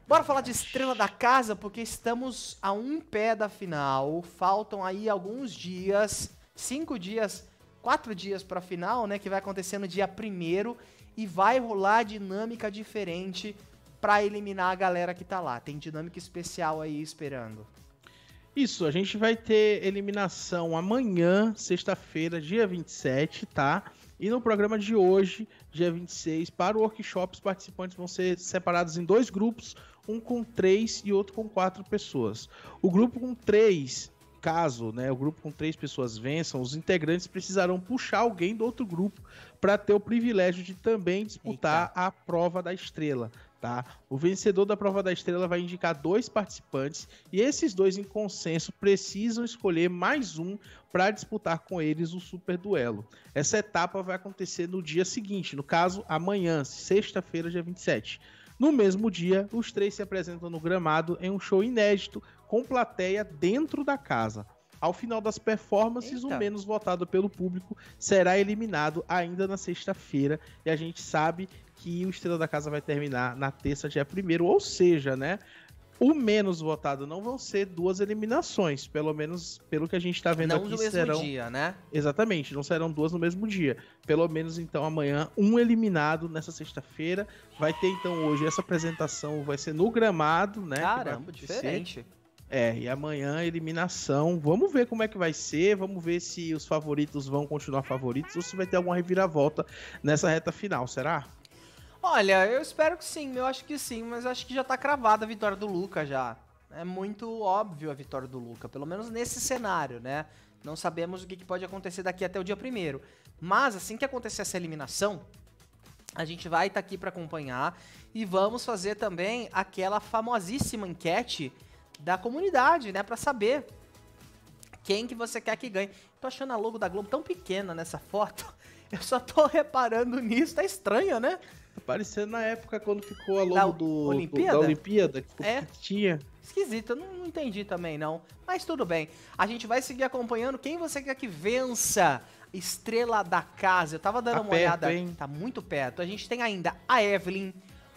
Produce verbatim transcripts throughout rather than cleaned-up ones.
Bora falar de Estrela da Casa, porque estamos a um pé da final. Faltam aí alguns dias, cinco dias, quatro dias pra final, né? Que vai acontecer no dia primeiro e vai rolar dinâmica diferente pra eliminar a galera que tá lá. Tem dinâmica especial aí esperando. Isso, a gente vai ter eliminação amanhã, sexta-feira, dia vinte e sete, tá? E no programa de hoje, dia vinte e seis, para o workshop, os participantes vão ser separados em dois grupos, um com três e outro com quatro pessoas. O grupo com três, caso, né, o grupo com três pessoas vençam, os integrantes precisarão puxar alguém do outro grupo para ter o privilégio de também disputar Eita. a prova da estrela. Tá? O vencedor da prova da estrela vai indicar dois participantes e esses dois em consenso precisam escolher mais um para disputar com eles o super duelo. Essa etapa vai acontecer no dia seguinte, no caso amanhã, sexta-feira, dia vinte e sete. No mesmo dia, os três se apresentam no gramado em um show inédito com plateia dentro da casa. Ao final das performances, Eita. o menos votado pelo público será eliminado ainda na sexta-feira e a gente sabe que o Estrela da Casa vai terminar na terça, dia primeiro, ou seja, né, o menos votado não vão ser duas eliminações, pelo menos pelo que a gente está vendo não aqui. Não no serão... mesmo dia, né? Exatamente, não serão duas no mesmo dia. Pelo menos, então, amanhã, um eliminado nessa sexta-feira. Vai ter, então, hoje, essa apresentação vai ser no gramado, né? Caramba, diferente. É, e amanhã eliminação. Vamos ver como é que vai ser, vamos ver se os favoritos vão continuar favoritos ou se vai ter alguma reviravolta nessa reta final, será? Olha, eu espero que sim, eu acho que sim, mas acho que já tá cravada a vitória do Luca já. É muito óbvio a vitória do Luca, pelo menos nesse cenário, né? Não sabemos o que pode acontecer daqui até o dia primeiro. Mas assim que acontecer essa eliminação, a gente vai estar tá aqui para acompanhar e vamos fazer também aquela famosíssima enquete da comunidade, né? Pra saber quem que você quer que ganhe. Tô achando a logo da Globo tão pequena nessa foto, eu só tô reparando nisso, tá estranha, né? Parecendo na época quando ficou a logo da do, Olimpíada? Do, da Olimpíada, que é. tinha. Esquisito, eu não, não entendi também não. Mas tudo bem. A gente vai seguir acompanhando quem você quer que vença. Estrela da Casa. Eu tava dando tá uma perto, olhada. Hein? Tá muito perto. A gente tem ainda a Evelyn,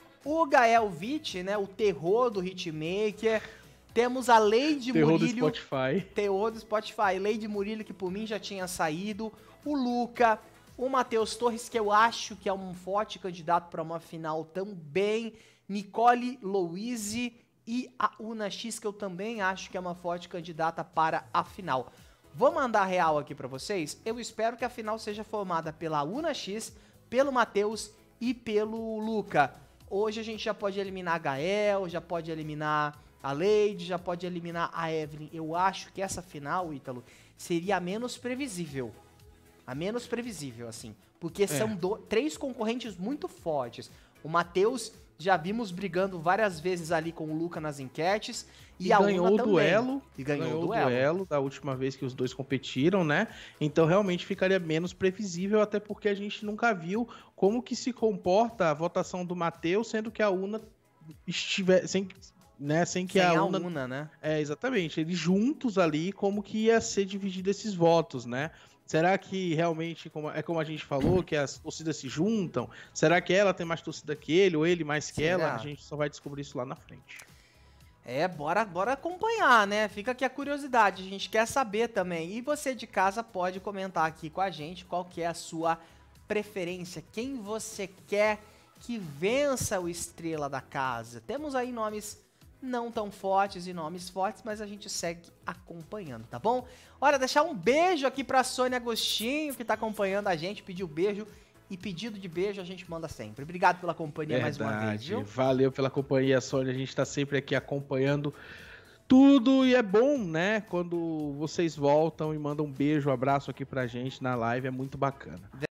o Gael Witt, né? O terror do Hitmaker. Temos a Lady terror Murilho. Do Spotify. Terror do Spotify. Lady Murilho, que por mim já tinha saído. O Luca. O Matheus Torres, que eu acho que é um forte candidato para uma final também. Nicole Louise e a Una X, que eu também acho que é uma forte candidata para a final. Vou mandar real aqui para vocês. Eu espero que a final seja formada pela Una X, pelo Matheus e pelo Luca. Hoje a gente já pode eliminar a Gael, já pode eliminar a Lady, já pode eliminar a Evelyn. Eu acho que essa final, Ítalo, seria a menos previsível. A menos previsível, assim. Porque é. são do, três concorrentes muito fortes. O Matheus, já vimos brigando várias vezes ali com o Luca nas enquetes. E, e a ganhou Una o também. duelo. E ganhou, ganhou o duelo. o duelo da última vez que os dois competiram, né? Então realmente ficaria menos previsível, até porque a gente nunca viu como que se comporta a votação do Matheus, sendo que a Una estiver... Sem, né, sem que sem a, a Una, Una, né? É, exatamente. Eles juntos ali, como que ia ser dividido esses votos, né? Será que realmente, como, é como a gente falou, que as torcidas se juntam? Será que ela tem mais torcida que ele, ou ele mais que Será? ela? A gente só vai descobrir isso lá na frente. É, bora, bora acompanhar, né? Fica aqui a curiosidade, a gente quer saber também. E você de casa pode comentar aqui com a gente qual que é a sua preferência. Quem você quer que vença o Estrela da Casa? Temos aí nomes não tão fortes e nomes fortes, mas a gente segue acompanhando, tá bom? Olha, deixar um beijo aqui pra Sônia Agostinho, que tá acompanhando a gente, pediu beijo, e pedido de beijo a gente manda sempre. Obrigado pela companhia Verdade. mais uma vez, viu? Valeu pela companhia, Sônia, a gente tá sempre aqui acompanhando tudo, e é bom, né, quando vocês voltam e mandam um beijo, um abraço aqui pra gente na live, é muito bacana.